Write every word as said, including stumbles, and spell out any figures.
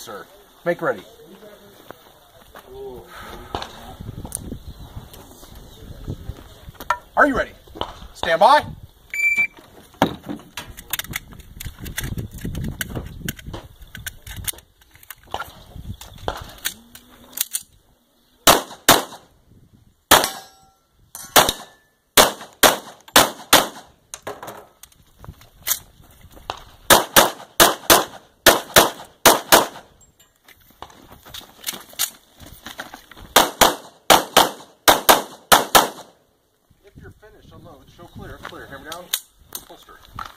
sir. Make ready. Are you ready? Stand by. If you're finished, unload, show clear, clear, hammer down, holster.